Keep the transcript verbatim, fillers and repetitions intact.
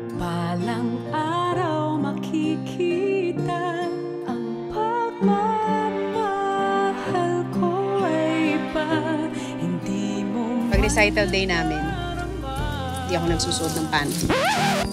Balang araw makikita ang pagmamahal ko ay iba. Hindi mo Pag recital day namin, hindi ako nagsusuot ng panty.